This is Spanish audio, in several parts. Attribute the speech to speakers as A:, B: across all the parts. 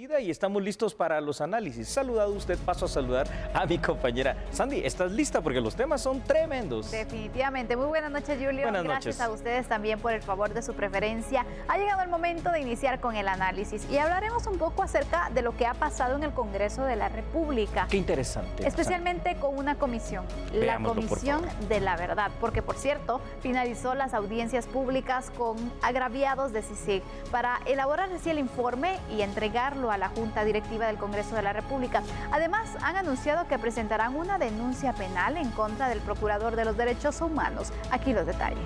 A: vida y estamos listos para los análisis. Saludado usted, paso a saludar a mi compañera Sandy. ¿Estás lista? Porque los temas son tremendos.
B: Definitivamente. Muy buenas noches, Julio.
A: Buenas
B: Gracias
A: noches
B: a ustedes también por el favor de su preferencia. Ha llegado el momento de iniciar con el análisis y hablaremos un poco acerca de lo que ha pasado en el Congreso de la República.
A: Qué interesante.
B: Especialmente con una comisión,
A: Veámoslo,
B: la Comisión de la Verdad, porque por cierto, finalizó las audiencias públicas con agraviados de CICIG para elaborar así el informe y entregarlo a la Junta Directiva del Congreso de la República. Además, han anunciado que presentarán una denuncia penal en contra del Procurador de los Derechos Humanos. Aquí los detalles.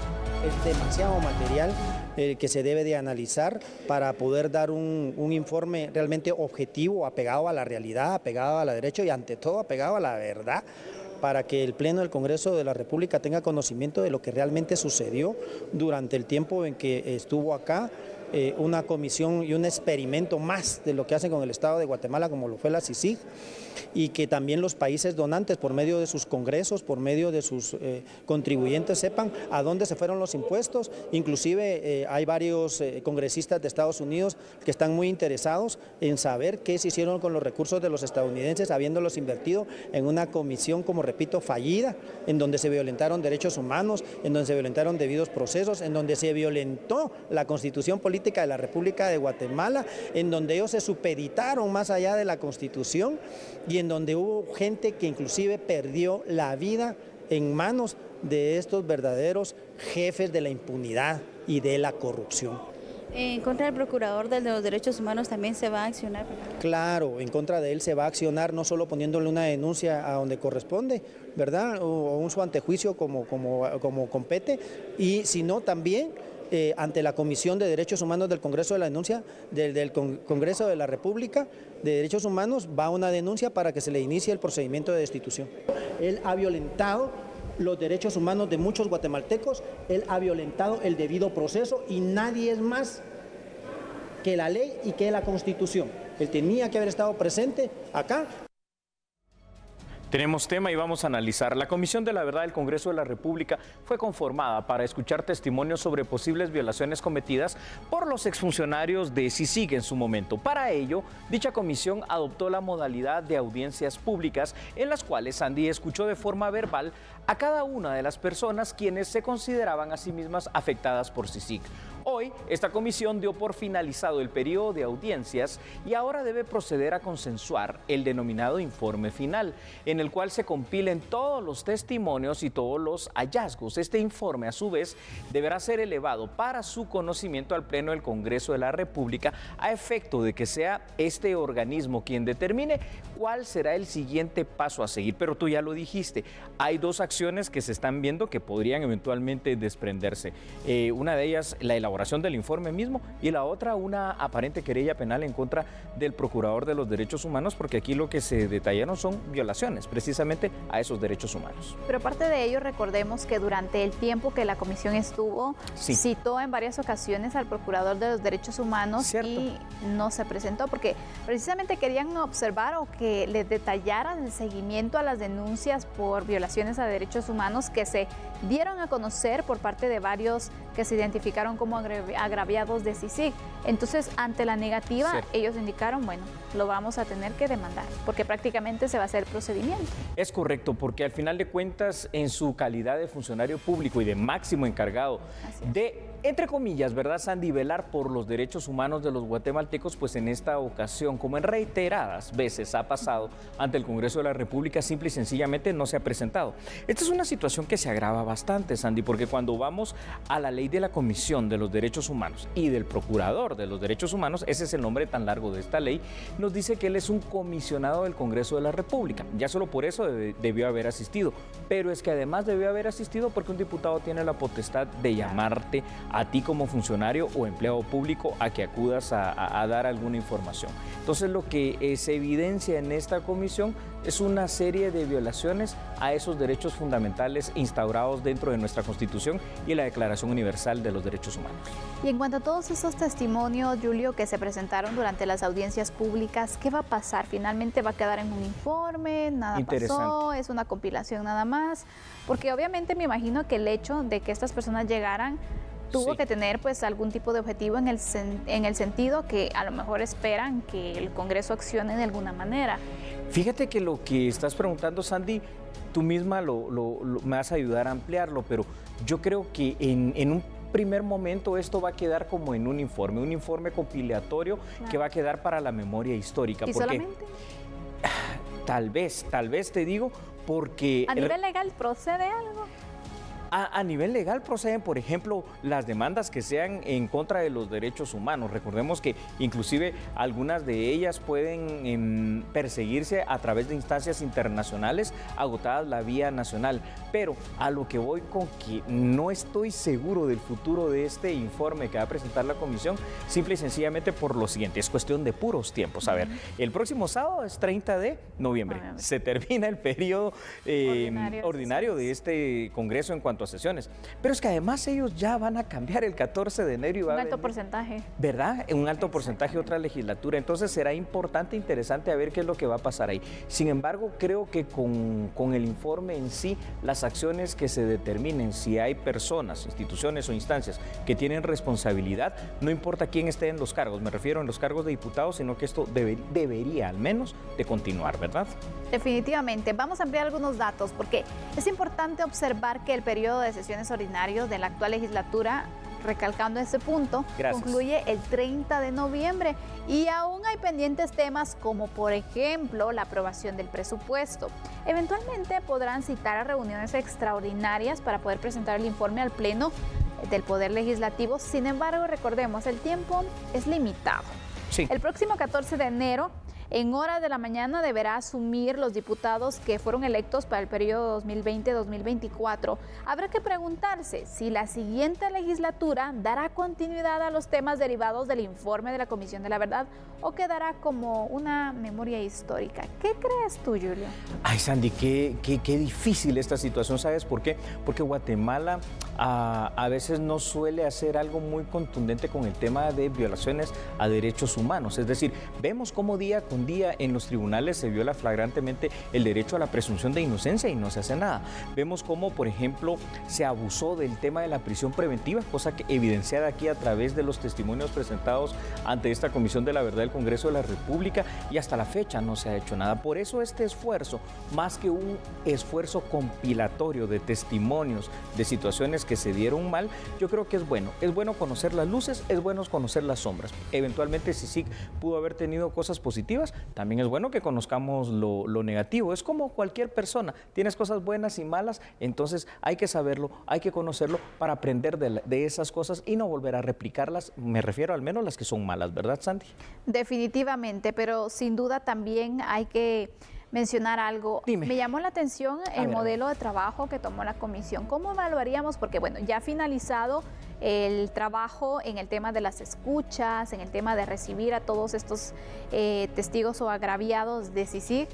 C: Es demasiado material que se debe de analizar para poder dar un informe realmente objetivo, apegado a la realidad, apegado a la derecho y ante todo apegado a la verdad, para que el Pleno del Congreso de la República tenga conocimiento de lo que realmente sucedió durante el tiempo en que estuvo acá. Una comisión y un experimento más de lo que hacen con el Estado de Guatemala, como lo fue la CICIG, y que también los países donantes, por medio de sus congresos, por medio de sus contribuyentes, sepan a dónde se fueron los impuestos. Inclusive hay varios congresistas de Estados Unidos que están muy interesados en saber qué se hicieron con los recursos de los estadounidenses, habiéndolos invertido en una comisión, como repito, fallida, en donde se violentaron derechos humanos, en donde se violentaron debidos procesos, en donde se violentó la Constitución política de la República de Guatemala, en donde ellos se supeditaron más allá de la Constitución y en donde hubo gente que inclusive perdió la vida en manos de estos verdaderos jefes de la impunidad y de la corrupción.
D: En contra del Procurador de los Derechos Humanos también se va a accionar.
C: Claro, en contra de él se va a accionar, no solo poniéndole una denuncia a donde corresponde, ¿verdad? O un su antejuicio como compete, y sino también ante la Comisión de Derechos Humanos del Congreso de la Denuncia, del Congreso de la República de Derechos Humanos, va una denuncia para que se le inicie el procedimiento de destitución. Él ha violentado los derechos humanos de muchos guatemaltecos, él ha violentado el debido proceso y nadie es más que la ley y que la Constitución. Él tenía que haber estado presente acá.
A: Tenemos tema y vamos a analizar. La Comisión de la Verdad del Congreso de la República fue conformada para escuchar testimonios sobre posibles violaciones cometidas por los exfuncionarios de CICIG en su momento. Para ello, dicha comisión adoptó la modalidad de audiencias públicas en las cuales Sandy escuchó de forma verbal a cada una de las personas quienes se consideraban a sí mismas afectadas por CICIG. Hoy, esta comisión dio por finalizado el periodo de audiencias y ahora debe proceder a consensuar el denominado informe final, en el cual se compilen todos los testimonios y todos los hallazgos. Este informe, a su vez, deberá ser elevado para su conocimiento al Pleno del Congreso de la República, a efecto de que sea este organismo quien determine cuál será el siguiente paso a seguir. Pero tú ya lo dijiste, hay dos acciones que se están viendo que podrían eventualmente desprenderse. Una de ellas, la elaboración del informe mismo, y la otra, una aparente querella penal en contra del Procurador de los Derechos Humanos, porque aquí lo que se detallaron son violaciones precisamente a esos derechos humanos.
B: Pero aparte de ello, recordemos que durante el tiempo que la comisión estuvo, citó en varias ocasiones al Procurador de los Derechos Humanos. ¿Cierto? Y no se presentó porque precisamente querían observar o que les detallaran el seguimiento a las denuncias por violaciones a derechos humanos que se dieron a conocer por parte de varios que se identificaron como agraviados de CICIG. Entonces, ante la negativa, ellos indicaron, bueno, lo vamos a tener que demandar, porque prácticamente se va a hacer el procedimiento.
A: Es correcto, porque al final de cuentas, en su calidad de funcionario público y de máximo encargado de, entre comillas, ¿verdad, Sandy?, velar por los derechos humanos de los guatemaltecos, pues en esta ocasión, como en reiteradas veces ha pasado ante el Congreso de la República, simple y sencillamente no se ha presentado. Esta es una situación que se agrava bastante, Sandy, porque cuando vamos a la ley de la Comisión de los Derechos Humanos y del Procurador de los Derechos Humanos, ese es el nombre tan largo de esta ley, nos dice que él es un comisionado del Congreso de la República. Ya solo por eso debió haber asistido, pero es que además debió haber asistido porque un diputado tiene la potestad de llamarte a ti como funcionario o empleado público a que acudas a dar alguna información. Entonces, lo que se evidencia en esta comisión es una serie de violaciones a esos derechos fundamentales instaurados dentro de nuestra Constitución y la Declaración Universal de los Derechos Humanos.
B: Y en cuanto a todos esos testimonios, Julio, que se presentaron durante las audiencias públicas, ¿qué va a pasar? ¿Finalmente va a quedar en un informe? ¿Nada pasó? ¿Es una compilación nada más? Porque obviamente me imagino que el hecho de que estas personas llegaran tuvo que tener pues algún tipo de objetivo en el sentido que a lo mejor esperan que el Congreso accione de alguna manera.
A: Fíjate que lo que estás preguntando, Sandy, tú misma me vas a ayudar a ampliarlo, pero yo creo que en un primer momento esto va a quedar como en un informe compilatorio, claro, que va a quedar para la memoria histórica.
B: ¿Y
A: porque
B: solamente?
A: Tal vez te digo, porque...
B: ¿A nivel legal procede algo?
A: A nivel legal proceden, por ejemplo, las demandas que sean en contra de los derechos humanos. Recordemos que inclusive algunas de ellas pueden perseguirse a través de instancias internacionales agotadas la vía nacional. Pero a lo que voy con que no estoy seguro del futuro de este informe que va a presentar la comisión, simple y sencillamente por lo siguiente, es cuestión de puros tiempos. A ver, el próximo sábado es 30 de noviembre. Se termina el periodo ordinario de este Congreso en cuanto a sesiones, pero es que además ellos ya van a cambiar el 14 de enero y va a venir,
B: porcentaje,
A: ¿verdad? Un alto porcentaje, otra legislatura, entonces será importante, interesante a ver qué es lo que va a pasar ahí. Sin embargo, creo que con el informe en sí, las acciones que se determinen, si hay personas, instituciones o instancias que tienen responsabilidad, no importa quién esté en los cargos, me refiero en los cargos de diputados, sino que esto debería al menos de continuar, ¿verdad?
B: Definitivamente. Vamos a ampliar algunos datos porque es importante observar que el periodo de sesiones ordinarios de la actual legislatura, recalcando ese punto, concluye el 30 de noviembre y aún hay pendientes temas como por ejemplo la aprobación del presupuesto. Eventualmente podrán citar a reuniones extraordinarias para poder presentar el informe al Pleno del Poder Legislativo. Sin embargo, recordemos, el tiempo es limitado. Sí. El próximo 14 de enero, en horas de la mañana, deberá asumir los diputados que fueron electos para el periodo 2020-2024. Habrá que preguntarse si la siguiente legislatura dará continuidad a los temas derivados del informe de la Comisión de la Verdad o quedará como una memoria histórica. ¿Qué crees tú, Julio?
A: Ay, Sandy, qué difícil esta situación. ¿Sabes por qué? Porque Guatemala a veces no suele hacer algo muy contundente con el tema de violaciones a derechos humanos. Es decir, vemos cómo día con día en los tribunales se viola flagrantemente el derecho a la presunción de inocencia y no se hace nada. Vemos cómo, por ejemplo, se abusó del tema de la prisión preventiva, cosa que evidenciada aquí a través de los testimonios presentados ante esta Comisión de la Verdad del Congreso de la República, y hasta la fecha no se ha hecho nada. Por eso este esfuerzo, más que un esfuerzo compilatorio de testimonios de situaciones que se dieron mal, yo creo que es bueno conocer las luces, es bueno conocer las sombras. Eventualmente, si sí pudo haber tenido cosas positivas, también es bueno que conozcamos lo negativo. Es como cualquier persona, tienes cosas buenas y malas, entonces hay que saberlo, hay que conocerlo para aprender de esas cosas y no volver a replicarlas. Me refiero al menos las que son malas, ¿verdad, Sandy?
B: Definitivamente, pero sin duda también hay que mencionar algo. Dime. Me llamó la atención el modelo de trabajo que tomó la comisión. ¿Cómo evaluaríamos? Porque bueno, ya ha finalizado el trabajo en el tema de las escuchas, en el tema de recibir a todos estos testigos o agraviados de CICIG.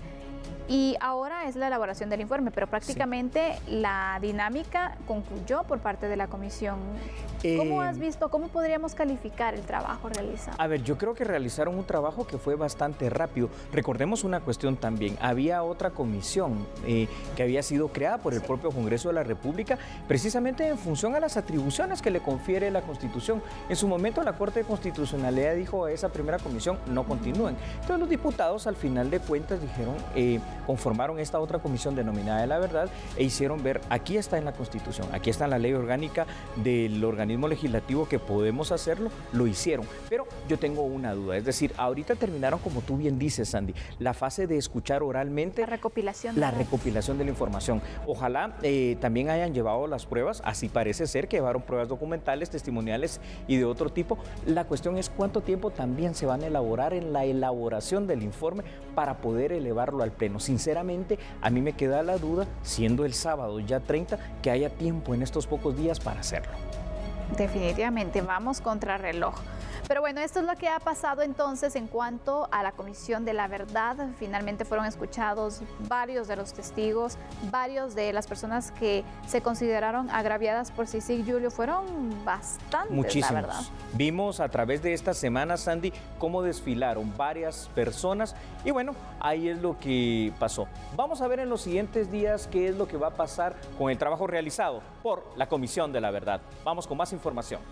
B: Y ahora es la elaboración del informe, pero prácticamente la dinámica concluyó por parte de la comisión. ¿Cómo has visto, cómo podríamos calificar el trabajo realizado?
A: A ver, yo creo que realizaron un trabajo que fue bastante rápido. Recordemos una cuestión también, había otra comisión que había sido creada por el propio Congreso de la República, precisamente en función a las atribuciones que le confiere la Constitución. En su momento la Corte de Constitucionalidad dijo a esa primera comisión, no continúen. Entonces los diputados al final de cuentas dijeron, conformaron esta otra comisión denominada de la verdad e hicieron ver, aquí está en la Constitución, aquí está en la ley orgánica del organismo legislativo que podemos hacerlo, lo hicieron. Pero yo tengo una duda, es decir, ahorita terminaron, como tú bien dices, Sandy, la fase de escuchar oralmente.
B: La recopilación
A: de la información. Ojalá también hayan llevado las pruebas, así parece ser que llevaron pruebas documentales, testimoniales y de otro tipo. La cuestión es cuánto tiempo también se van a elaborar en la elaboración del informe para poder elevarlo al Pleno. Sinceramente, a mí me queda la duda, siendo el sábado ya 30, que haya tiempo en estos pocos días para hacerlo.
B: Definitivamente, vamos contra reloj. Pero bueno, esto es lo que ha pasado entonces en cuanto a la Comisión de la Verdad. Finalmente fueron escuchados varios de los testigos, varios de las personas que se consideraron agraviadas por CICIG, Julio, fueron bastantes,
A: muchísimos.
B: la verdad.
A: Vimos a través de esta semana, Sandy, cómo desfilaron varias personas y bueno, ahí es lo que pasó. Vamos a ver en los siguientes días qué es lo que va a pasar con el trabajo realizado por la Comisión de la Verdad. Vamos con más información.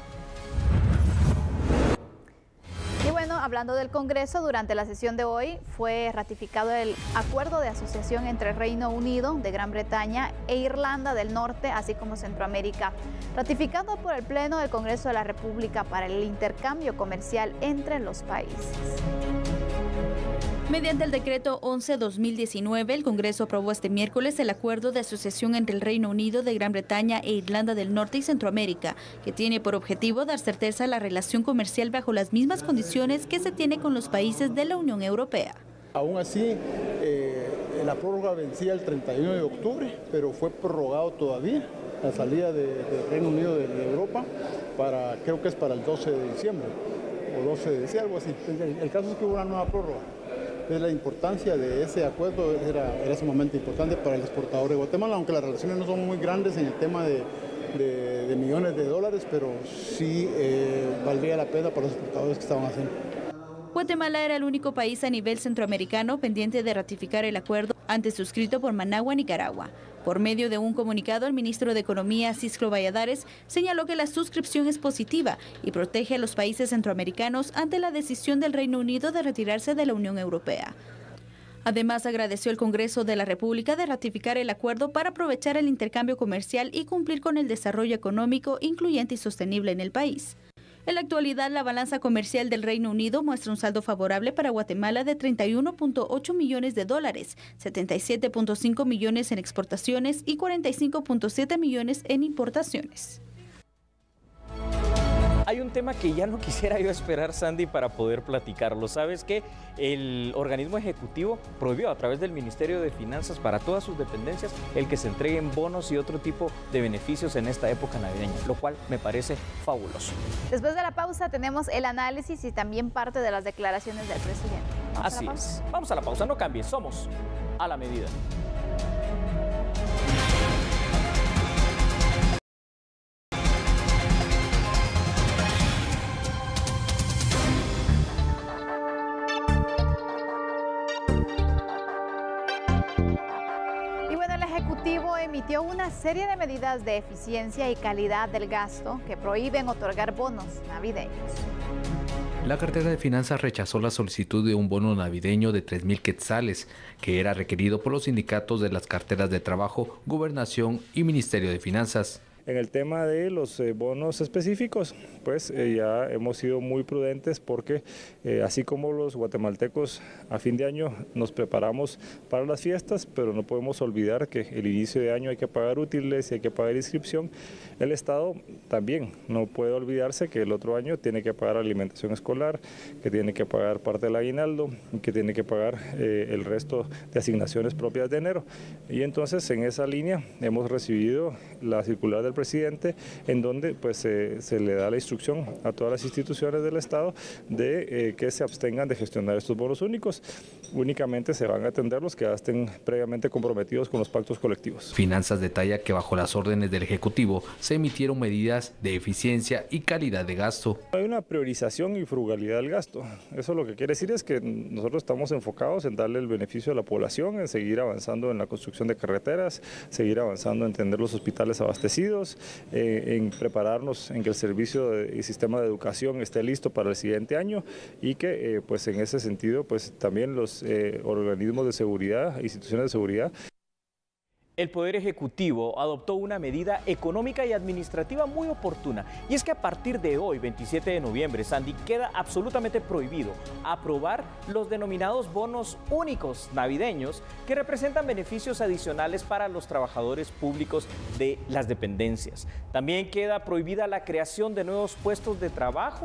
B: Y bueno, hablando del Congreso, durante la sesión de hoy fue ratificado el acuerdo de asociación entre Reino Unido de Gran Bretaña e Irlanda del Norte, así como Centroamérica, ratificado por el Pleno del Congreso de la República para el intercambio comercial entre los países.
D: Mediante el decreto 11/2019, el Congreso aprobó este miércoles el acuerdo de asociación entre el Reino Unido de Gran Bretaña e Irlanda del Norte y Centroamérica, que tiene por objetivo dar certeza a la relación comercial bajo las mismas condiciones que se tiene con los países de la Unión Europea.
E: Aún así, la prórroga vencía el 31 de octubre, pero fue prorrogado todavía la salida del Reino Unido de Europa, creo que es para el 12 de diciembre, o 12 de diciembre, algo así. El caso es que hubo una nueva prórroga. Entonces, la importancia de ese acuerdo era sumamente importante para el exportador de Guatemala, aunque las relaciones no son muy grandes en el tema de millones de dólares, pero sí valdría la pena para los exportadores que estaban haciendo.
D: Guatemala era el único país a nivel centroamericano pendiente de ratificar el acuerdo antes suscrito por Managua, Nicaragua. Por medio de un comunicado, el ministro de Economía, Cisco Valladares, señaló que la suscripción es positiva y protege a los países centroamericanos ante la decisión del Reino Unido de retirarse de la Unión Europea. Además, agradeció al Congreso de la República de ratificar el acuerdo para aprovechar el intercambio comercial y cumplir con el desarrollo económico incluyente y sostenible en el país. En la actualidad, la balanza comercial del Reino Unido muestra un saldo favorable para Guatemala de 31.8 millones de dólares, 77.5 millones en exportaciones y 45.7 millones en importaciones.
A: Hay un tema que ya no quisiera yo esperar, Sandy, para poder platicarlo. ¿Sabes qué? El organismo ejecutivo prohibió a través del Ministerio de Finanzas para todas sus dependencias el que se entreguen bonos y otro tipo de beneficios en esta época navideña, lo cual me parece fabuloso.
B: Después de la pausa tenemos el análisis y también parte de las declaraciones del presidente.
A: Así es. Vamos a la pausa, no cambies, somos a la medida.
B: Emitió una serie de medidas de eficiencia y calidad del gasto que prohíben otorgar bonos navideños.
F: La cartera de Finanzas rechazó la solicitud de un bono navideño de 3,000 quetzales, que era requerido por los sindicatos de las carteras de Trabajo, Gobernación y Ministerio de Finanzas.
G: En el tema de los bonos específicos, pues ya hemos sido muy prudentes porque así como los guatemaltecos a fin de año nos preparamos para las fiestas, pero no podemos olvidar que el inicio de año hay que pagar útiles y hay que pagar inscripción. El Estado también no puede olvidarse que el otro año tiene que pagar alimentación escolar, que tiene que pagar parte del aguinaldo y que tiene que pagar el resto de asignaciones propias de enero. Y entonces en esa línea hemos recibido la circular del presidente, en donde pues se le da la instrucción a todas las instituciones del Estado de que se abstengan de gestionar estos bonos únicos. Únicamente se van a atender los que ya estén previamente comprometidos con los pactos colectivos.
F: Finanzas detalla que bajo las órdenes del Ejecutivo se emitieron medidas de eficiencia y calidad de gasto.
G: Hay una priorización y frugalidad del gasto. Eso lo que quiere decir es que nosotros estamos enfocados en darle el beneficio a la población, en seguir avanzando en la construcción de carreteras, seguir avanzando en tener los hospitales abastecidos, en prepararnos en que el servicio y sistema de educación esté listo para el siguiente año y que pues en ese sentido pues también los organismos de seguridad, instituciones de seguridad.
A: El Poder Ejecutivo adoptó una medida económica y administrativa muy oportuna, y es que a partir de hoy, 27 de noviembre, Sandy, queda absolutamente prohibido aprobar los denominados bonos únicos navideños que representan beneficios adicionales para los trabajadores públicos de las dependencias. También queda prohibida la creación de nuevos puestos de trabajo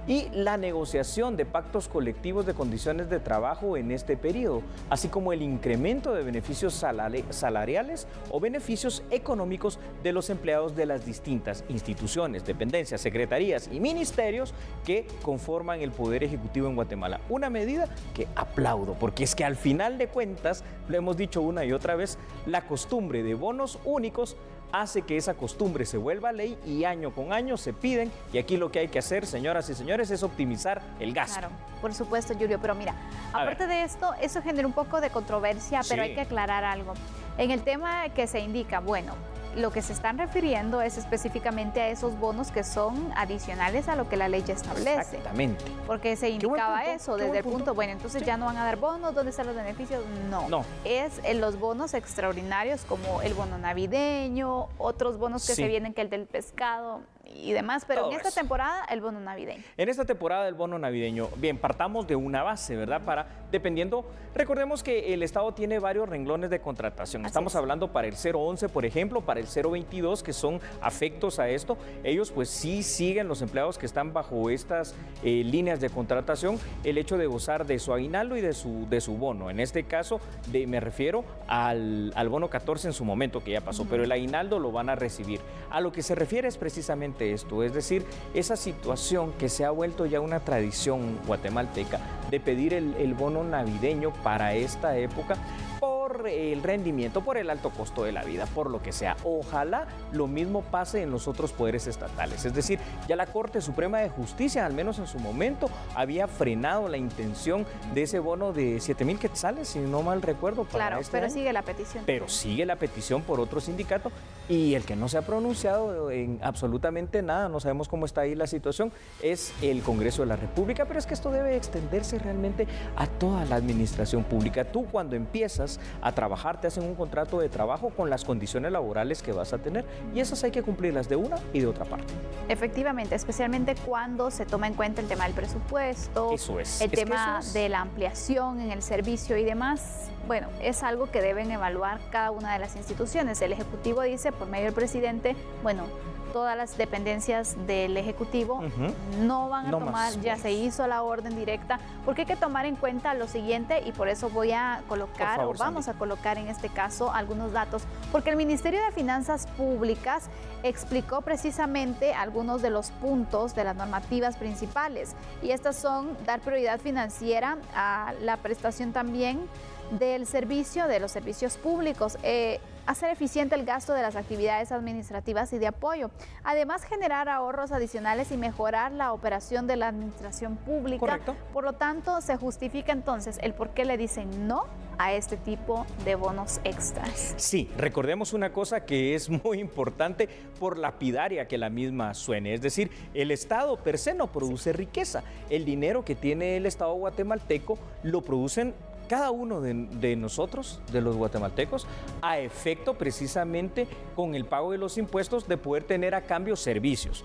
A: y la negociación de pactos colectivos de condiciones de trabajo en este periodo, así como el incremento de beneficios salariales o beneficios económicos de los empleados de las distintas instituciones, dependencias, secretarías y ministerios que conforman el Poder Ejecutivo en Guatemala. Una medida que aplaudo, porque es que al final de cuentas, lo hemos dicho una y otra vez, la costumbre de bonos únicos hace que esa costumbre se vuelva ley y año con año se piden, y aquí lo que hay que hacer, señoras y señores, es optimizar el gasto.
B: Claro, por supuesto, Julio, pero mira, aparte de esto, eso genera un poco de controversia, pero hay que aclarar algo. En el tema que se indica, bueno, lo que se están refiriendo es específicamente a esos bonos que son adicionales a lo que la ley ya establece.
A: Exactamente.
B: Porque se indicaba eso desde el punto, bueno, entonces ya no van a dar bonos, ¿dónde están los beneficios? No. Es en los bonos extraordinarios como el bono navideño, otros bonos que se vienen, que el del pescado y demás, pero todo en esta temporada el bono navideño. En esta temporada el bono navideño, bien, partamos de una base, ¿verdad? Dependiendo, recordemos que el Estado tiene varios renglones de contratación. Estamos hablando para el 011, por ejemplo, para el 022, que son afectos a esto. Ellos pues sí siguen, los empleados que están bajo estas líneas de contratación, el hecho de gozar de su aguinaldo y de su bono. En este caso, me refiero al bono 14 en su momento, que ya pasó, pero el aguinaldo lo van a recibir. A lo que se refiere es precisamente esto, es decir, esa situación que se ha vuelto ya una tradición guatemalteca de pedir el bono navideño para esta época por el rendimiento, por el alto costo de la vida, por lo que sea. Ojalá lo mismo pase en los otros poderes estatales, es decir, ya la Corte Suprema de Justicia, al menos en su momento, había frenado la intención de ese bono de 7,000 quetzales, si no mal recuerdo. Claro, pero sigue la petición. Pero sigue la petición por otro sindicato, y el que no se ha pronunciado en absolutamente nada, no sabemos cómo está ahí la situación, es el Congreso de la República, pero es que esto debe extenderse realmente a toda la administración pública. Tú cuando empiezas a trabajar te hacen un contrato de trabajo con las condiciones laborales que vas a tener, y esas hay que cumplirlas de una y de otra parte. Efectivamente, especialmente cuando se toma en cuenta el tema del presupuesto, el tema de la ampliación en el servicio y demás. Bueno, es algo que deben evaluar cada una de las instituciones. El Ejecutivo dice, por medio del presidente, bueno, todas las dependencias del Ejecutivo no van a tomar, ya se hizo la orden directa, porque hay que tomar en cuenta lo siguiente, y por eso voy a colocar, o vamos a colocar en este caso, algunos datos, porque el Ministerio de Finanzas Públicas explicó precisamente algunos de los puntos de las normativas principales, y estas son dar prioridad financiera a la prestación también del servicio, de los servicios públicos, hacer eficiente el gasto de las actividades administrativas y de apoyo. Además, generar ahorros adicionales y mejorar la operación de la administración pública. Correcto. Por lo tanto, se justifica entonces el por qué le dicen no a este tipo de bonos extras. Sí, recordemos una cosa que es muy importante, por lapidaria que la misma suene, es decir, el Estado per se no produce riqueza. El dinero que tiene el Estado guatemalteco lo producen cada uno de nosotros, de los guatemaltecos, a efecto precisamente con el pago de los impuestos de poder tener a cambio servicios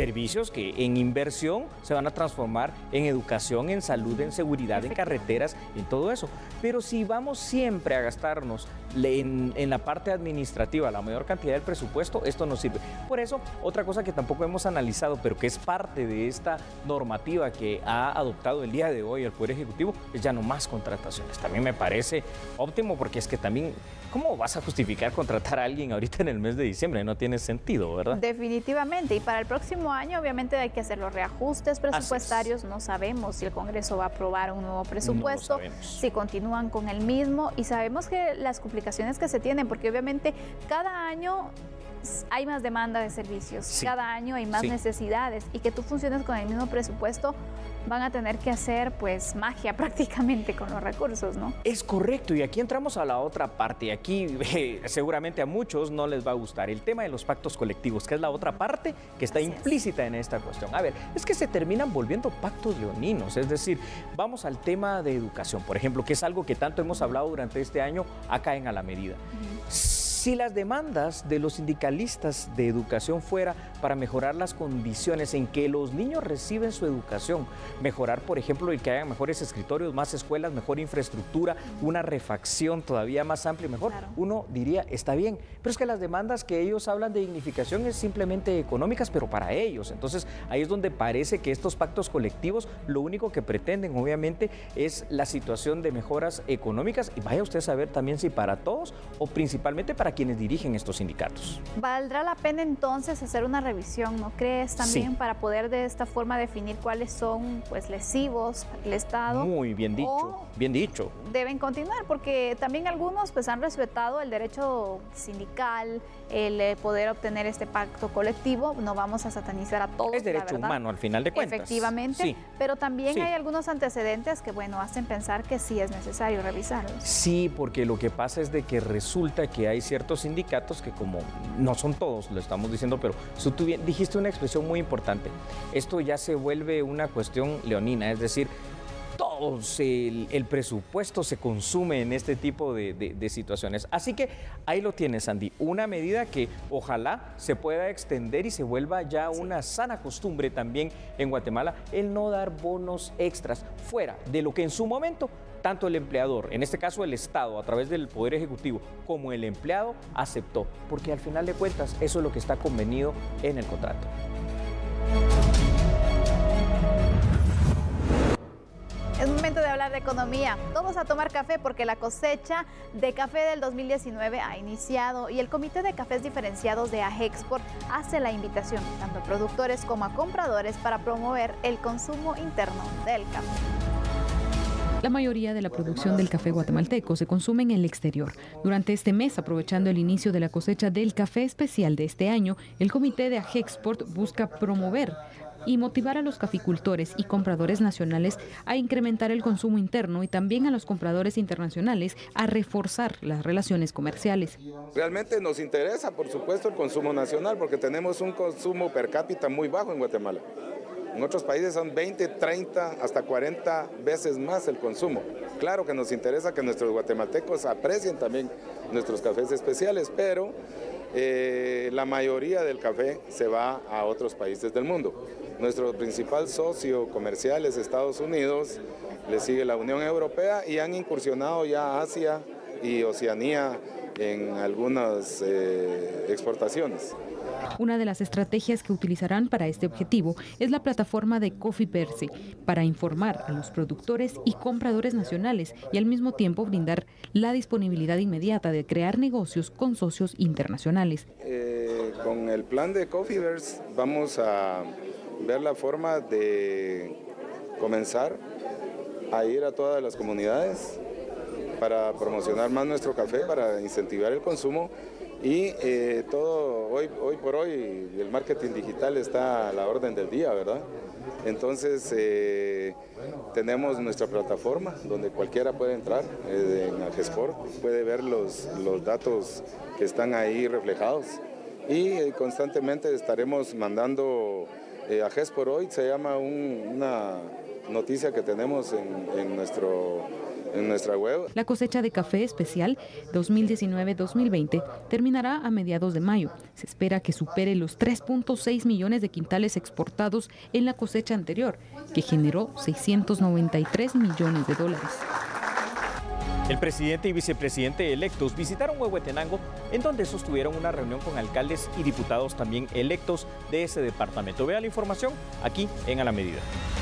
B: que en inversión se van a transformar en educación, en salud, en seguridad, en carreteras, en todo eso. Pero si vamos siempre a gastarnos en la parte administrativa la mayor cantidad del presupuesto, esto no sirve. Por eso, otra cosa que tampoco hemos analizado, pero que es parte de esta normativa que ha adoptado el día de hoy el Poder Ejecutivo, es ya no más contrataciones. También me parece óptimo, porque es que también, ¿cómo vas a justificar contratar a alguien ahorita en el mes de diciembre? No tiene sentido, ¿verdad? Definitivamente, y para el próximo año obviamente hay que hacer los reajustes presupuestarios. No sabemos si el Congreso va a aprobar un nuevo presupuesto, si continúan con el mismo, y sabemos que las complicaciones que se tienen, porque obviamente cada año hay más demanda de servicios, cada año hay más necesidades, y que tú funciones con el mismo presupuesto, van a tener que hacer pues magia prácticamente con los recursos, ¿no? Es correcto, y aquí entramos a la otra parte, y aquí seguramente a muchos no les va a gustar el tema de los pactos colectivos, que es la otra parte que está implícita en esta cuestión. A ver, es que se terminan volviendo pactos leoninos, es decir, vamos al tema de educación, por ejemplo, que es algo que tanto hemos hablado durante este año acá en A la Medida.
A: Si las demandas de los sindicalistas de educación fuera para mejorar las condiciones en que los niños reciben su educación, mejorar, por ejemplo, el que haya mejores escritorios, más escuelas, mejor infraestructura, una refacción todavía más amplia y mejor, claro, uno diría, está bien, pero es que las demandas que ellos hablan de dignificación es simplemente económicas, pero para ellos. Entonces, ahí es donde parece que estos pactos colectivos lo único que pretenden, obviamente, es la situación de mejoras económicas, y vaya usted a saber también si para todos o principalmente para quienes dirigen estos sindicatos.
B: ¿Valdrá la pena entonces hacer una revisión, no crees, también
A: sí,
B: para poder de esta forma definir cuáles son pues lesivos para el Estado?
A: Muy bien dicho, bien dicho.
B: Deben continuar, porque también algunos pues han respetado el derecho sindical, el poder obtener este pacto colectivo. No vamos a satanizar a todos.
A: Es derecho humano al final de cuentas.
B: Efectivamente, sí, pero también sí, hay algunos antecedentes que bueno, hacen pensar que sí es necesario revisarlos.
A: Sí, porque lo que pasa es de que resulta que hay ciertos sindicatos que, como no son todos, lo estamos diciendo, pero tú dijiste una expresión muy importante. Esto ya se vuelve una cuestión leonina, es decir, todo el presupuesto se consume en este tipo de situaciones. Así que ahí lo tienes, Andy, una medida que ojalá se pueda extender y se vuelva ya una sana costumbre también en Guatemala, el no dar bonos extras fuera de lo que en su momento tanto el empleador, en este caso el Estado, a través del Poder Ejecutivo, como el empleado aceptó, porque al final de cuentas eso es lo que está convenido en el contrato.
B: Es momento de hablar de economía. Todos a tomar café porque la cosecha de café del 2019 ha iniciado y el Comité de Cafés Diferenciados de AGEXPORT hace la invitación tanto a productores como a compradores para promover el consumo interno del café.
H: La mayoría de la producción del café guatemalteco se consume en el exterior. Durante este mes, aprovechando el inicio de la cosecha del café especial de este año, el Comité de AGEXPORT busca promover y motivar a los caficultores y compradores nacionales a incrementar el consumo interno y también a los compradores internacionales a reforzar las relaciones comerciales.
I: Realmente nos interesa, por supuesto, el consumo nacional porque tenemos un consumo per cápita muy bajo en Guatemala. En otros países son 20, 30, hasta 40 veces más el consumo. Claro que nos interesa que nuestros guatemaltecos aprecien también nuestros cafés especiales, pero la mayoría del café se va a otros países del mundo. Nuestro principal socio comercial es Estados Unidos, le sigue la Unión Europea y han incursionado ya a Asia y Oceanía en algunas exportaciones.
H: Una de las estrategias que utilizarán para este objetivo es la plataforma de Coffee Perse, para informar a los productores y compradores nacionales y al mismo tiempo brindar la disponibilidad inmediata de crear negocios con socios internacionales.
I: Con el plan de Coffeeverse vamos a ver la forma de comenzar a ir a todas las comunidades para promocionar más nuestro café, para incentivar el consumo. Y todo, hoy por hoy, el marketing digital está a la orden del día, ¿verdad? Entonces, tenemos nuestra plataforma donde cualquiera puede entrar, en AGEXPORT, puede ver los datos que están ahí reflejados. Y constantemente estaremos mandando, AGEXPORT hoy se llama una noticia que tenemos en nuestra web.
H: La cosecha de café especial 2019-2020 terminará a mediados de mayo. Se espera que supere los 3.6 millones de quintales exportados en la cosecha anterior, que generó 693 millones de dólares.
A: El presidente y vicepresidente electos visitaron Huehuetenango, en donde sostuvieron una reunión con alcaldes y diputados también electos de ese departamento. Vea la información aquí en A la Medida.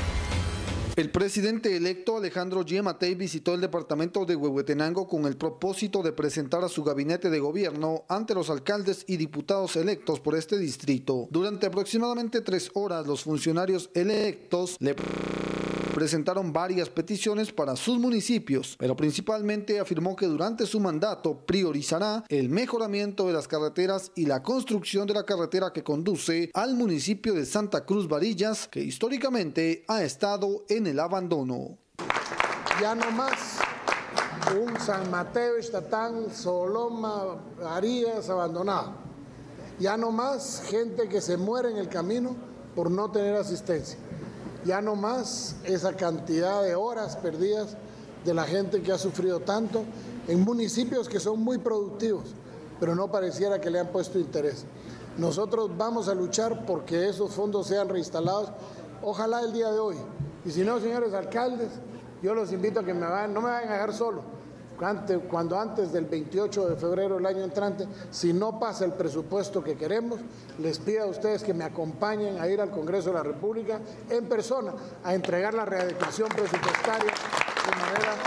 J: El presidente electo Alejandro Giammattei visitó el departamento de Huehuetenango con el propósito de presentar a su gabinete de gobierno ante los alcaldes y diputados electos por este distrito. Durante aproximadamente 3 horas, los funcionarios electos le presentaron varias peticiones para sus municipios, pero principalmente afirmó que durante su mandato priorizará el mejoramiento de las carreteras y la construcción de la carretera que conduce al municipio de Santa Cruz Varillas, que históricamente ha estado en el abandono.
K: Ya no más un San Mateo, Ixtatán, Soloma, Varillas abandonado. Ya no más gente que se muere en el camino por no tener asistencia. Ya no más esa cantidad de horas perdidas de la gente que ha sufrido tanto en municipios que son muy productivos, pero no pareciera que le han puesto interés. Nosotros vamos a luchar porque esos fondos sean reinstalados, ojalá el día de hoy. Y si no, señores alcaldes, yo los invito a que no me vayan a dejar solo. Cuando antes del 28 de febrero del año entrante, si no pasa el presupuesto que queremos, les pido a ustedes que me acompañen a ir al Congreso de la República en persona a entregar la readecuación presupuestaria de manera...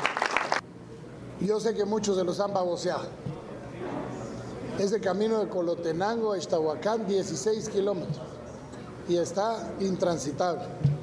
K: Yo sé que muchos se los han baboseado. Ese camino de Colotenango a Ixtahuacán, 16 kilómetros, y está intransitable.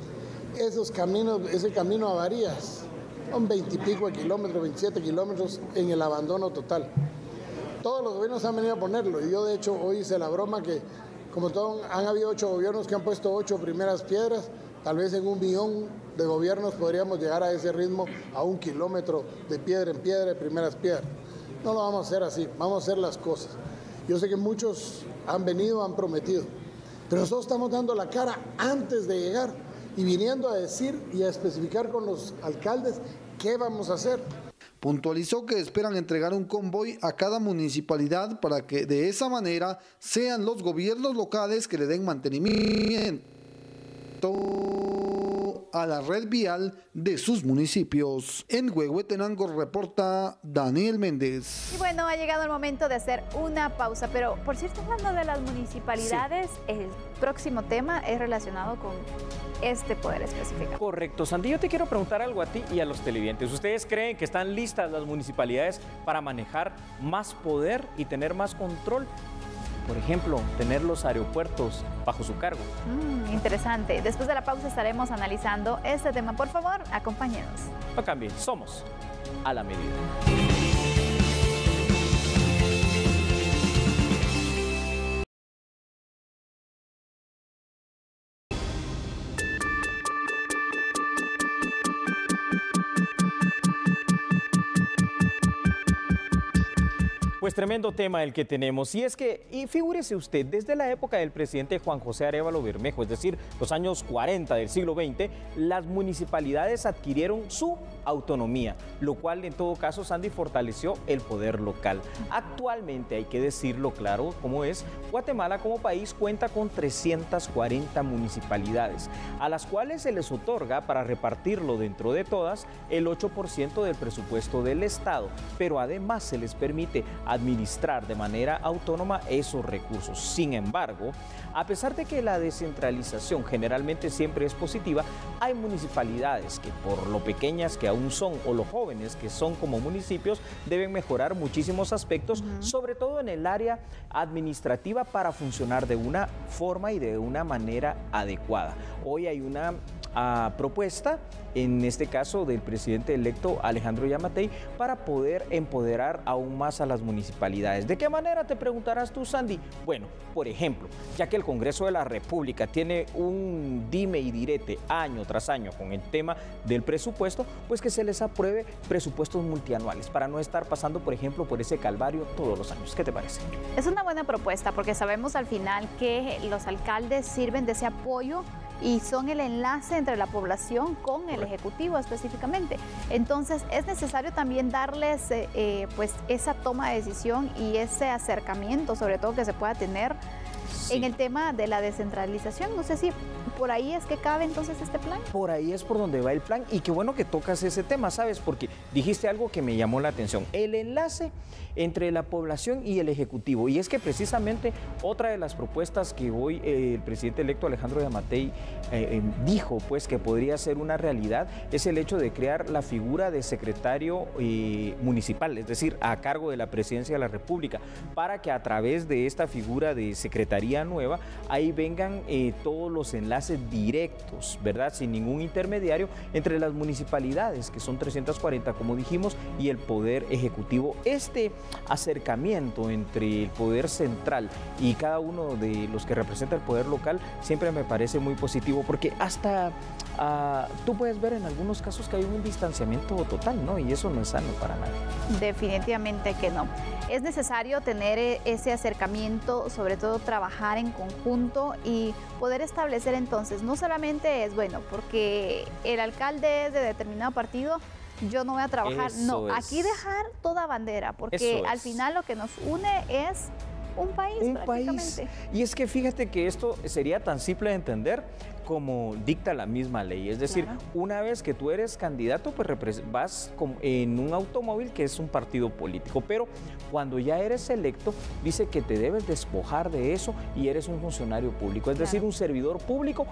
K: Ese camino a Varías, son 20 y pico de kilómetros, 27 kilómetros en el abandono total. Todos los gobiernos han venido a ponerlo, y yo de hecho hoy hice la broma que, como todo, han habido 8 gobiernos que han puesto 8 primeras piedras, tal vez en 1 millón de gobiernos podríamos llegar a ese ritmo, a 1 kilómetro de piedra en piedra, de primeras piedras. No lo vamos a hacer así, vamos a hacer las cosas. Yo sé que muchos han venido, han prometido, pero nosotros estamos dando la cara antes de llegar y viniendo a decir y a especificar con los alcaldes qué vamos a hacer.
J: Puntualizó que esperan entregar un convoy a cada municipalidad para que de esa manera sean los gobiernos locales que le den mantenimiento a la red vial de sus municipios. En Huehuetenango reporta Daniel Méndez.
B: Y bueno, ha llegado el momento de hacer una pausa, pero por cierto, hablando de las municipalidades, sí, el próximo tema es relacionado con este poder específico.
A: Correcto, Sandy, yo te quiero preguntar algo a ti y a los televidentes. ¿Ustedes creen que están listas las municipalidades para manejar más poder y tener más control? Por ejemplo, tener los aeropuertos bajo su cargo.
B: Interesante. Después de la pausa estaremos analizando este tema. Por favor, acompáñenos.
A: No cambien, somos a la medida. Pues tremendo tema el que tenemos, y es que, y figúrese usted, desde la época del presidente Juan José Arévalo Bermejo, es decir, los años 40 del siglo XX, las municipalidades adquirieron su autonomía, lo cual en todo caso, Sandy, fortaleció el poder local. Actualmente, hay que decirlo claro como es, Guatemala como país cuenta con 340 municipalidades, a las cuales se les otorga para repartirlo dentro de todas el 8% del presupuesto del Estado, pero además se les permite administrar de manera autónoma esos recursos. Sin embargo, a pesar de que la descentralización generalmente siempre es positiva, hay municipalidades que por lo pequeñas que aún son o lo jóvenes que son como municipios deben mejorar muchísimos aspectos, sobre todo en el área administrativa para funcionar de una forma y de una manera adecuada. Hoy hay una propuesta, en este caso del presidente electo Alejandro Giammattei, para poder empoderar aún más a las municipalidades. ¿De qué manera, te preguntarás tú, Sandy? Bueno, por ejemplo, ya que el Congreso de la República tiene un dime y direte año tras año con el tema del presupuesto, pues que se les apruebe presupuestos multianuales para no estar pasando, por ejemplo, por ese calvario todos los años. ¿Qué te parece?
B: Es una buena propuesta porque sabemos al final que los alcaldes sirven de ese apoyo y son el enlace entre la población con el Ejecutivo específicamente. Entonces es necesario también darles pues esa toma de decisión y ese acercamiento, sobre todo que se pueda tener en el tema de la descentralización. No sé si por ahí es que cabe entonces este plan.
A: Por ahí es por donde va el plan, y qué bueno que tocas ese tema, ¿sabes? Porque dijiste algo que me llamó la atención, el enlace entre la población y el Ejecutivo, y es que precisamente otra de las propuestas que hoy el presidente electo Alejandro Giammattei dijo pues que podría ser una realidad es el hecho de crear la figura de secretario municipal, es decir, a cargo de la Presidencia de la República, para que a través de esta figura de secretaría nueva, ahí vengan todos los enlaces directos, ¿verdad? Sin ningún intermediario entre las municipalidades, que son 340, como dijimos, y el Poder Ejecutivo. Este acercamiento entre el Poder Central y cada uno de los que representa el Poder Local siempre me parece muy positivo, porque hasta tú puedes ver en algunos casos que hay un distanciamiento total, ¿no? Y eso no es sano para nadie.
B: Definitivamente que no. Es necesario tener ese acercamiento, sobre todo trabajar en conjunto y poder establecer entonces, no solamente es, bueno, porque el alcalde es de determinado partido, yo no voy a trabajar. No, aquí dejar toda bandera, porque al final lo que nos une es un país. Un país.
A: Y es que fíjate que esto sería tan simple de entender como dicta la misma ley. Es decir, una vez que tú eres candidato, pues vas en un automóvil que es un partido político, pero cuando ya eres electo, dice que te debes despojar de eso y eres un funcionario público, es decir, un servidor público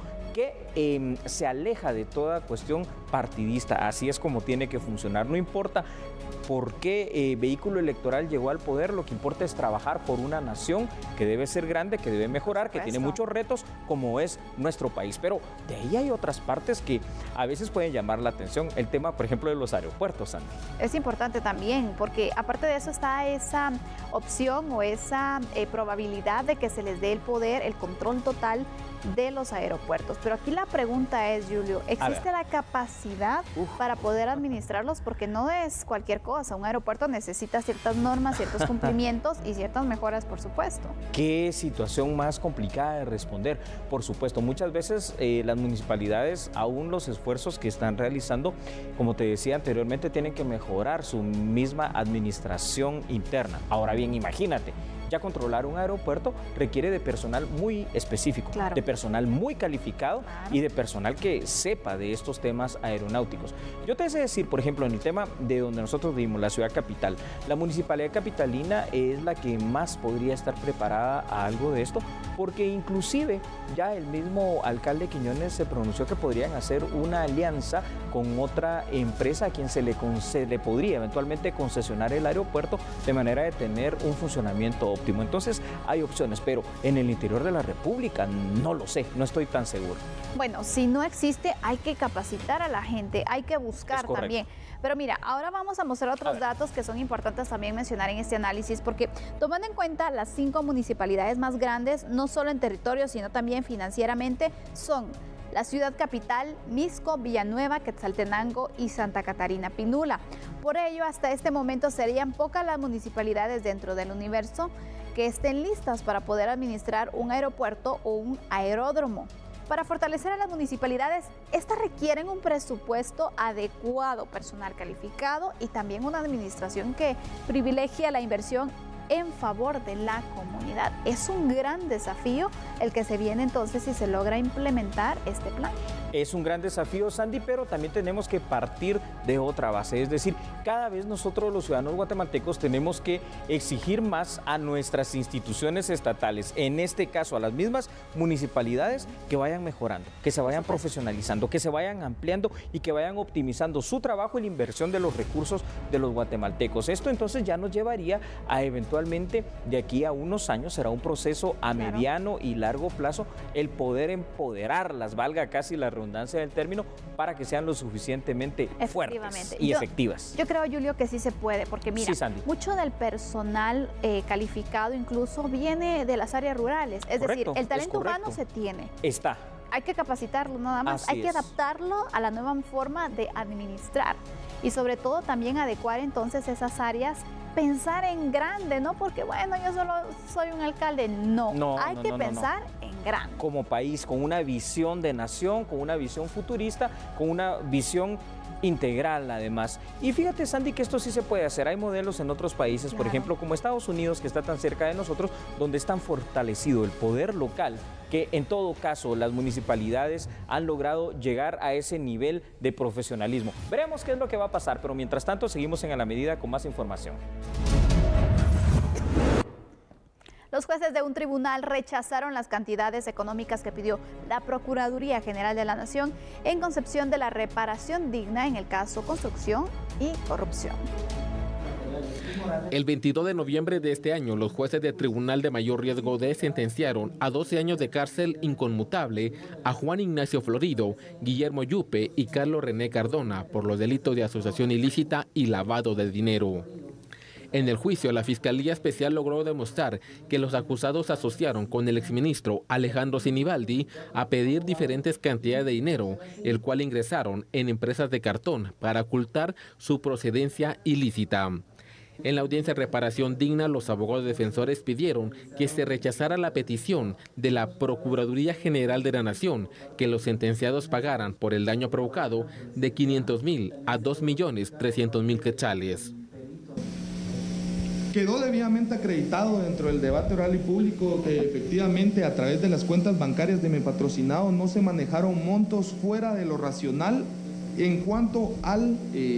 A: que se aleja de toda cuestión partidista. Así es como tiene que funcionar. No importa por qué vehículo electoral llegó al poder, lo que importa es trabajar por una nación que debe ser grande, que debe mejorar, que tiene muchos retos, como es nuestro país. Pero de ahí hay otras partes que a veces pueden llamar la atención. El tema, por ejemplo, de los aeropuertos, Sandy.
B: Es importante también, porque aparte de eso está esa opción o esa probabilidad de que se les dé el poder, el control total de los aeropuertos. Pero aquí la pregunta es, Julio, ¿existe la capacidad para poder administrarlos? Porque no es cualquier cosa. Un aeropuerto necesita ciertas normas, ciertos cumplimientos y ciertas mejoras, por supuesto.
A: Qué situación más complicada de responder. Por supuesto, muchas veces las municipalidades, aún los esfuerzos que están realizando, como te decía anteriormente, tienen que mejorar su misma administración interna. Ahora bien, imagínate, ya controlar un aeropuerto requiere de personal muy específico, de personal muy calificado y de personal que sepa de estos temas aeronáuticos. Yo te sé decir, por ejemplo, en el tema de donde nosotros vivimos, la ciudad capital, la municipalidad capitalina es la que más podría estar preparada a algo de esto, porque inclusive ya el mismo alcalde Quiñones se pronunció que podrían hacer una alianza con otra empresa a quien se le podría eventualmente concesionar el aeropuerto de manera de tener un funcionamiento óptimo. Entonces hay opciones, pero en el interior de la República no lo sé, no estoy tan seguro.
B: Bueno, si no existe, hay que capacitar a la gente, hay que buscar también. Pero mira, ahora vamos a mostrar otros datos que son importantes también mencionar en este análisis, porque tomando en cuenta las 5 municipalidades más grandes, no solo en territorio, sino también financieramente, son la ciudad capital, Mixco, Villanueva, Quetzaltenango y Santa Catarina Pinula. Por ello, hasta este momento serían pocas las municipalidades dentro del universo que estén listas para poder administrar un aeropuerto o un aeródromo. Para fortalecer a las municipalidades, estas requieren un presupuesto adecuado, personal calificado y también una administración que privilegie la inversión en favor de la comunidad. Es un gran desafío el que se viene entonces si se logra implementar este plan.
A: Es un gran desafío, Sandy, pero también tenemos que partir de otra base. Es decir, cada vez nosotros los ciudadanos guatemaltecos tenemos que exigir más a nuestras instituciones estatales, en este caso a las mismas municipalidades, que vayan mejorando, que se vayan profesionalizando, que se vayan ampliando y que vayan optimizando su trabajo y la inversión de los recursos de los guatemaltecos. Esto entonces ya nos llevaría a eventualmente, de aquí a unos años, será un proceso a mediano y largo plazo, el poder empoderarlas, valga casi la redundancia del término, para que sean lo suficientemente fuertes y efectivas.
B: Yo creo, Julio, que sí se puede, porque mira, mucho del personal calificado incluso viene de las áreas rurales, es decir, el talento humano se tiene. Hay que capacitarlo nada más, hay que adaptarlo a la nueva forma de administrar y sobre todo también adecuar entonces esas áreas, pensar en grande, no porque bueno, yo solo soy un alcalde, hay que pensar en grande.
A: Como país, con una visión de nación, con una visión futurista, con una visión integral además. Y fíjate, Sandy, que esto sí se puede hacer. Hay modelos en otros países, por ejemplo, como Estados Unidos, que está tan cerca de nosotros, donde es tan fortalecido el poder local, que en todo caso las municipalidades han logrado llegar a ese nivel de profesionalismo. Veremos qué es lo que va a pasar, pero mientras tanto seguimos en A la Medida con más información.
B: Los jueces de un tribunal rechazaron las cantidades económicas que pidió la Procuraduría General de la Nación en concepción de la reparación digna en el caso construcción y corrupción.
L: El 22 de noviembre de este año, los jueces del Tribunal de Mayor Riesgo D sentenciaron a 12 años de cárcel inconmutable a Juan Ignacio Florido, Guillermo Yupe y Carlos René Cardona por los delitos de asociación ilícita y lavado de dinero. En el juicio, la Fiscalía Especial logró demostrar que los acusados asociaron con el exministro Alejandro Sinibaldi a pedir diferentes cantidades de dinero, el cual ingresaron en empresas de cartón para ocultar su procedencia ilícita. En la audiencia de reparación digna, los abogados defensores pidieron que se rechazara la petición de la Procuraduría General de la Nación que los sentenciados pagaran por el daño provocado de 500.000 a 2.300.000 quetzales.
M: Quedó debidamente acreditado dentro del debate oral y público que efectivamente a través de las cuentas bancarias de mi patrocinado no se manejaron montos fuera de lo racional en cuanto al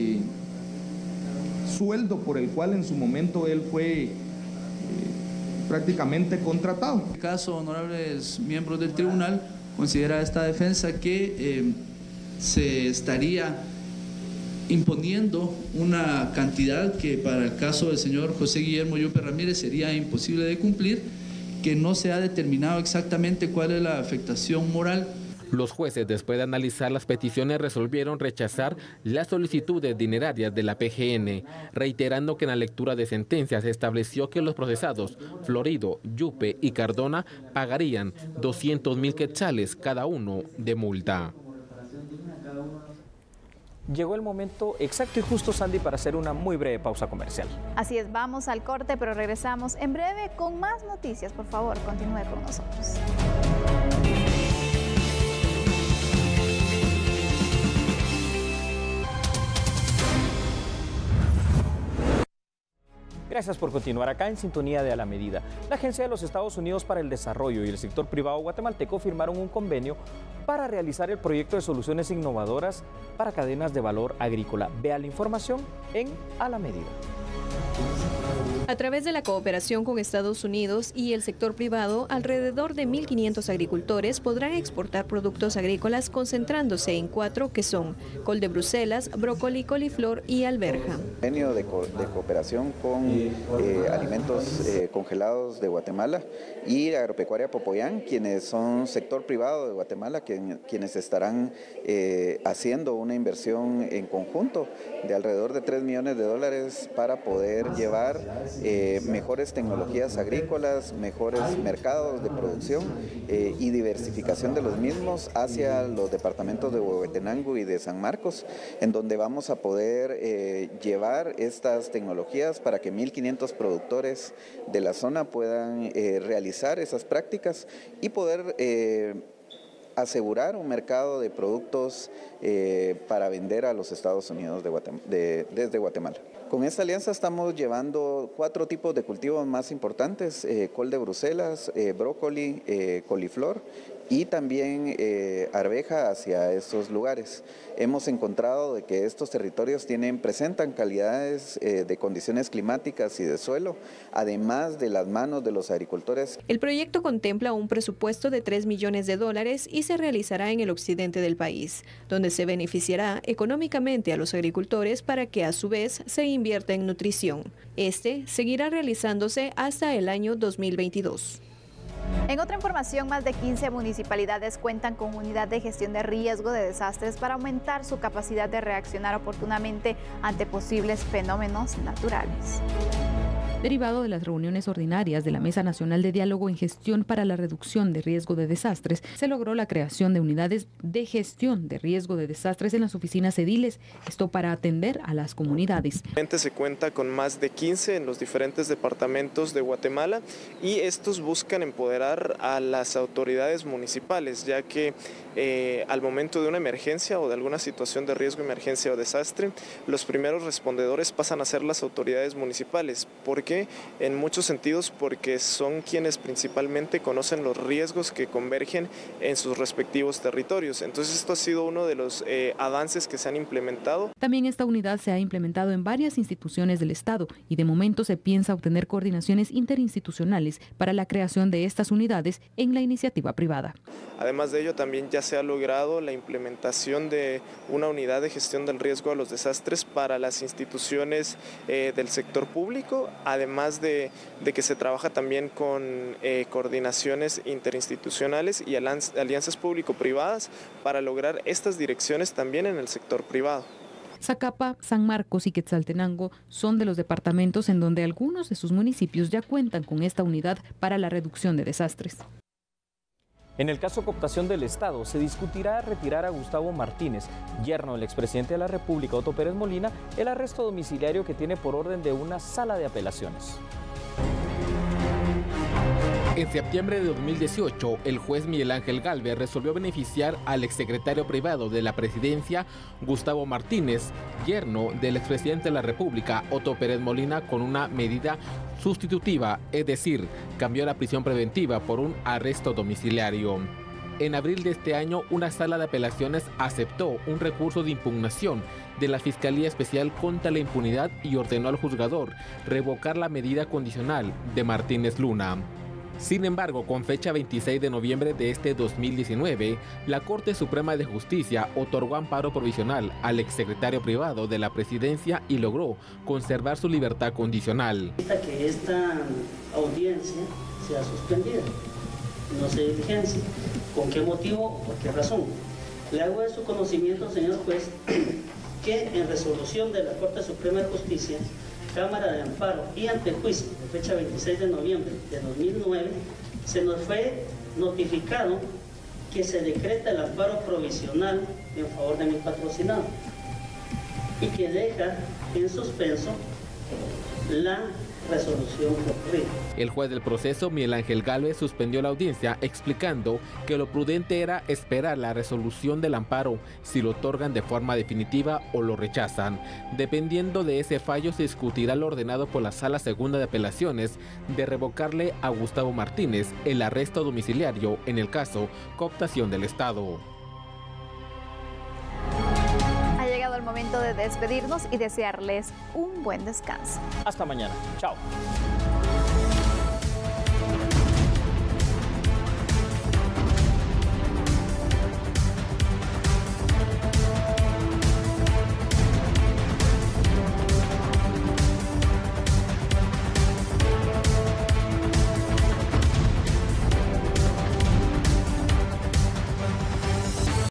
M: sueldo por el cual en su momento él fue prácticamente contratado.
N: En el caso, honorables miembros del tribunal, considera esta defensa que se estaría imponiendo una cantidad que para el caso del señor José Guillermo Yupe Ramírez sería imposible de cumplir, que no se ha determinado exactamente cuál es la afectación moral.
L: Los jueces, después de analizar las peticiones, resolvieron rechazar las solicitudes dinerarias de la PGN, reiterando que en la lectura de sentencias se estableció que los procesados Florido, Yupe y Cardona pagarían 200.000 quetzales cada uno de multa.
A: Llegó el momento exacto y justo, Sandy, para hacer una muy breve pausa comercial.
B: Así es, vamos al corte, pero regresamos en breve con más noticias. Por favor, continúe con nosotros.
A: Gracias por continuar acá en sintonía de A la Medida. La Agencia de los Estados Unidos para el Desarrollo y el sector privado guatemalteco firmaron un convenio para realizar el proyecto de soluciones innovadoras para cadenas de valor agrícola. Vea la información en A la Medida.
O: A través de la cooperación con Estados Unidos y el sector privado, alrededor de 1.500 agricultores podrán exportar productos agrícolas concentrándose en 4 que son col de Bruselas, brócoli, coliflor y alberja.
P: Convenio de cooperación con alimentos congelados de Guatemala y Agropecuaria Popoyán, quienes son sector privado de Guatemala, quienes estarán haciendo una inversión en conjunto de alrededor de $3 millones para poder llevar mejores tecnologías agrícolas, mejores mercados de producción y diversificación de los mismos hacia los departamentos de Huehuetenango y de San Marcos, en donde vamos a poder llevar estas tecnologías para que 1.500 productores de la zona puedan realizar esas prácticas y poder asegurar un mercado de productos para vender a los Estados Unidos desde Guatemala. Con esta alianza estamos llevando 4 tipos de cultivos más importantes, col de Bruselas, brócoli, coliflor y también arveja hacia estos lugares. Hemos encontrado de que estos territorios presentan calidades de condiciones climáticas y de suelo, además de las manos de los agricultores.
O: El proyecto contempla un presupuesto de $3 millones y se realizará en el occidente del país, donde se beneficiará económicamente a los agricultores para que a su vez se invierta en nutrición. Este seguirá realizándose hasta el año 2022.
B: En otra información, más de 15 municipalidades cuentan con unidad de gestión de riesgo de desastres para aumentar su capacidad de reaccionar oportunamente ante posibles fenómenos naturales.
H: Derivado de las reuniones ordinarias de la Mesa Nacional de Diálogo en Gestión para la Reducción de Riesgo de Desastres, se logró la creación de unidades de gestión de riesgo de desastres en las oficinas ediles, esto para atender a las comunidades.
Q: Se cuenta con más de 15 en los diferentes departamentos de Guatemala y estos buscan empoderar a las autoridades municipales, ya que al momento de una emergencia o de alguna situación de riesgo, emergencia o desastre, los primeros respondedores pasan a ser las autoridades municipales. ¿Por qué? En muchos sentidos porque son quienes principalmente conocen los riesgos que convergen en sus respectivos territorios. Entonces esto ha sido uno de los avances que se han implementado.
H: También esta unidad se ha implementado en varias instituciones del Estado y de momento se piensa obtener coordinaciones interinstitucionales para la creación de estas unidades en la iniciativa privada.
Q: Además de ello, también ya se ha logrado la implementación de una unidad de gestión del riesgo a los desastres para las instituciones del sector público, además de que se trabaja también con coordinaciones interinstitucionales y alianzas público-privadas para lograr estas direcciones también en el sector privado.
H: Zacapa, San Marcos y Quetzaltenango son de los departamentos en donde algunos de sus municipios ya cuentan con esta unidad para la reducción de desastres.
A: En el caso cooptación del Estado, se discutirá retirar a Gustavo Martínez, yerno del expresidente de la República, Otto Pérez Molina, el arresto domiciliario que tiene por orden de una sala de apelaciones.
L: En septiembre de 2018, el juez Miguel Ángel Gálvez resolvió beneficiar al exsecretario privado de la presidencia, Gustavo Martínez, yerno del expresidente de la República, Otto Pérez Molina, con una medida sustitutiva, es decir, cambió la prisión preventiva por un arresto domiciliario. En abril de este año, una sala de apelaciones aceptó un recurso de impugnación de la Fiscalía Especial contra la Impunidad y ordenó al juzgador revocar la medida condicional de Martínez Luna. Sin embargo, con fecha 26 de noviembre de este 2019, la Corte Suprema de Justicia otorgó amparo provisional al exsecretario privado de la presidencia y logró conservar su libertad condicional.
R: Que esta audiencia sea suspendida, no se diligencia. ¿Con qué motivo o por qué razón? Le hago de su conocimiento, señor juez, que en resolución de la Corte Suprema de Justicia, Cámara de Amparo y Antejuicio, de fecha 26 de noviembre de 2009, se nos fue notificado que se decreta el amparo provisional en favor de mi patrocinado y que deja en suspenso la resolución ocurrida.
L: El juez del proceso, Miguel Ángel Gálvez, suspendió la audiencia explicando que lo prudente era esperar la resolución del amparo si lo otorgan de forma definitiva o lo rechazan. Dependiendo de ese fallo, se discutirá lo ordenado por la Sala Segunda de Apelaciones de revocarle a Gustavo Martínez el arresto domiciliario en el caso cooptación del Estado.
B: Ha llegado el momento de despedirnos y desearles un buen descanso.
A: Hasta mañana. Chao.